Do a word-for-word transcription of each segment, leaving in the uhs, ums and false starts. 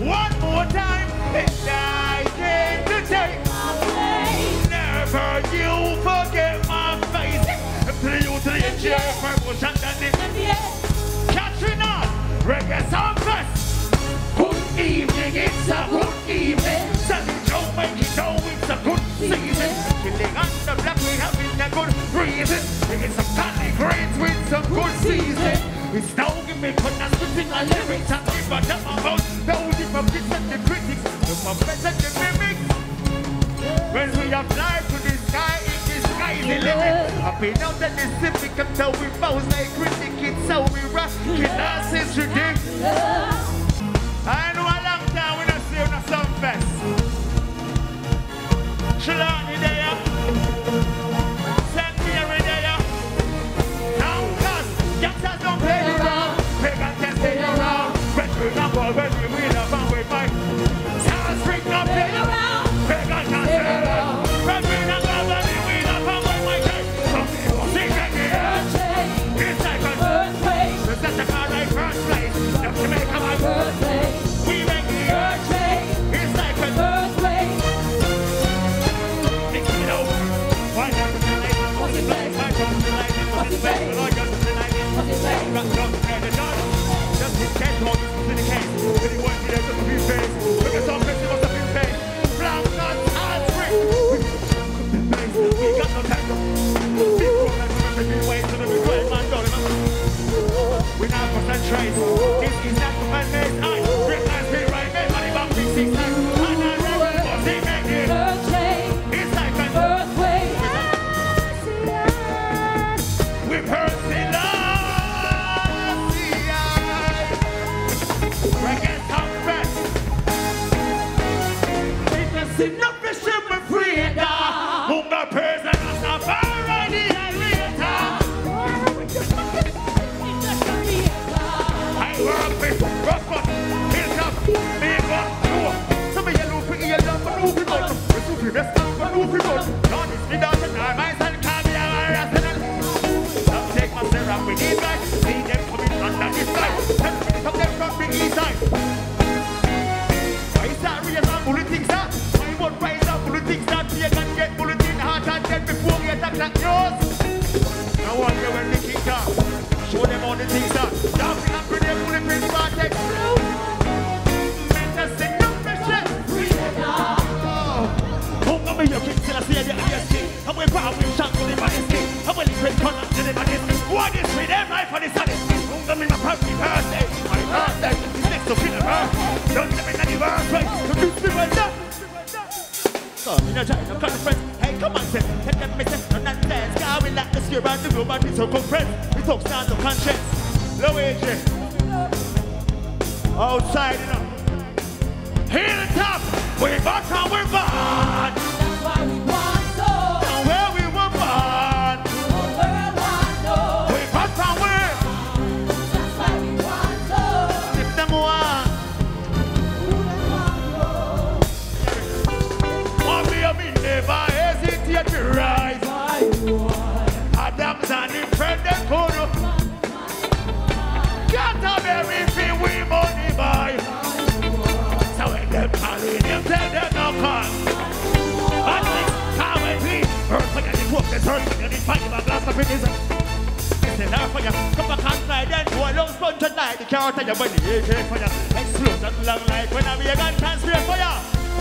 One more time, and I came to take my place. Never you forget my face. To the youth, to the engineer, promotion, and the Katrina, reggae Sumfest. Good evening, it's a good evening. Sunny Joe, make it know it's a good season. Killing on the block, we having a good reason. Making some candy grains with some good season. It's now give me goodness, spitting on lyrics and give a damn about the hypocrites and the critics, the puppets and the mimics. When we apply to the sky, in the sky is the limit. I've been out in the Pacific until we bounce like critics, it's how we rock, it us is ridiculous. I know a long time we don't see on a Sumfest. Shilani there, Saint Mary there. Now, cause gangsters don't play around, pagans can stay around. Red green and gold, when we win up and we fight. Stars spring up play around, pagans can stay around. Red green and gold, when we win up and we fight. Some people sing like the earthquake. It's like an earthquake. It's such a car like first place. Just to make my birthday. We make the earthquake. It's like an earthquake. Mix it up. Why not the night? What's it like? Why don't you like it? What's it like? Lord, just the night. What's it like? Rock, rock, and the dark. Just in case, hold this to the case. Really want me there to be faced. Look at some place, it must have been faced. Black, not hard, spring. We got no time to. Big room, like we're making way to the big way, man, don't remember. We now concentrate. This is not the man-made eye. Recognize me right there, money back three six nine. And I remember what's he making. It's like an earthquake. We've heard the last reggae Sumfest. It's enough to ship me free and down. Munga praise and us up already and later. I work with rock on, build up, make up, no. Some of you look for your love, but move it on. The super best stuff, but move it on. Lord, it's me down tonight, my son can't be a arrested. Don't take my syrup, we need right. See them coming under this side. Ten minutes of them from the east side. Why is that real man bulleting that? Why won't rise up bulleting that? You can get bulletin heart and dead before you attack that yours. I wonder when the king down. Show them all the things that dancing and pretty bulletproof party. Men just sing no pressure. Oh, I'm your king till I see the highest king. I'm with power, we shot to the baddest king. I'm with the great corner to the baddest. What is with them life for the saddest? I'm in my happy birthday. My birthday is next to feel her. Don't let me not the birthday. So do me well done. So, in a giant of conference. Hey, come on, say, let them make sense, none and dance. God, we like to steer around the globe and the circumference. We talk stand of conscience. Low age, outside, you know. Here at the top, we're back and we're born. That's why we want so. And where we were born. The world wants so. We're back and we're. That's why we want so. If them want. Want me, I mean, never hesitate to rise. Adam's and his friend, they could. Got a very few we money buy. So when them calling him, tell them no call. And like, how I please. Earth when you need work, this earth when you need fight, you have glass of it, isn't it? It's enough for you. Come back and slide and go along sponge and light. You can't tell your body, A K for you. Explosion long like when I be a gun transfer for you.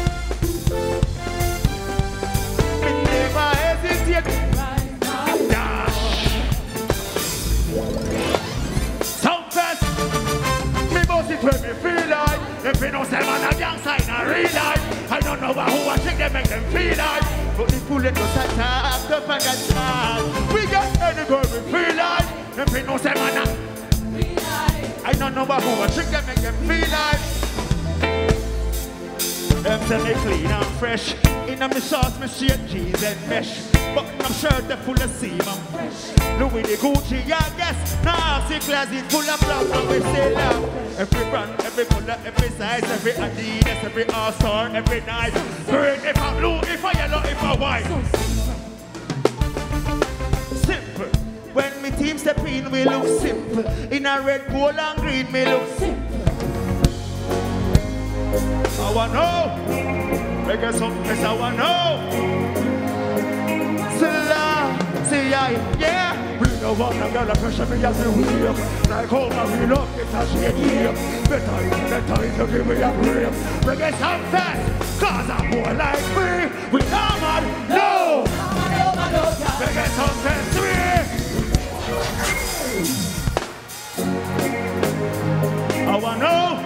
We never hesitate. Dash. Sumfest. Me boss it when me feel like. If you know say man a gang sign a real life. I don't know about who I think they make them feel like. But the bullet was attack the fucking time. We got any girl we feel like. If you know say man a real life. I don't know about who I think they make them feel like. Them say me clean and fresh. In a me shorts, me straight jeans and mesh. But I'm sure they're full of seam and fresh. Louis the Gucci, I guess. Now see closet full of blood and we say love. Every brand, every color, every size, every Adidas, every all-star, every night. Green if I'm blue, if I'm yellow, if I'm white. Simple. When me team step in, we look simple. In a red, gold and green, me look simple. I want to know. Reggae Sumfest, I want to know. See, I, yeah. We don't want to get a pressure me as a wheel. Like home, I will love it as she here. Better, better to give me a break. Reggae Sumfest, cause a boy like me, we come on, no. Reggae Sumfest, three. I want to know.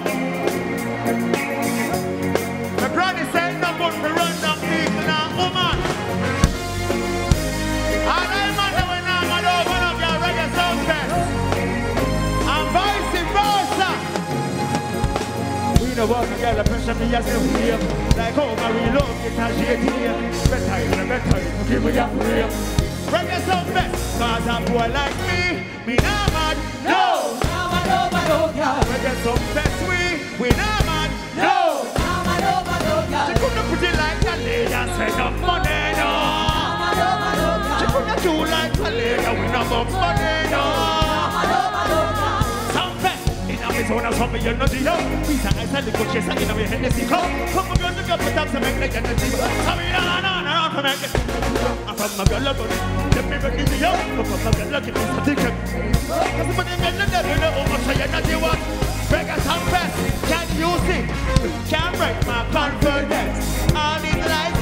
My brother said no good for run down people now, woman. And I matter when I'm an open up your Reggae Sumfest. And vice versa. We don't want to get the pressure me as a wheel. Like home, I will love it as she here. Better, better, give me a break. Reggae Sumfest, cause a boy like me, me not mad, no. Reggae Sumfest, we, we not mad, no. She couldn't put it like a lady and say no money, no. She couldn't do like a lady and we no more money, no. Sumfest, in a zone of something you know the yo. These are nice and the good chase and in a way Hennessy come. Come on, girl, look up the top to make the energy. Sorry, no, no, no, come back. I'm from my girl, look at let me bring it to you. I'm from my girl, look at this ticket. Because when you get the devil, you know how much you know you want. Reggae Sumfest, can you see? Can't break my confidence. All these lies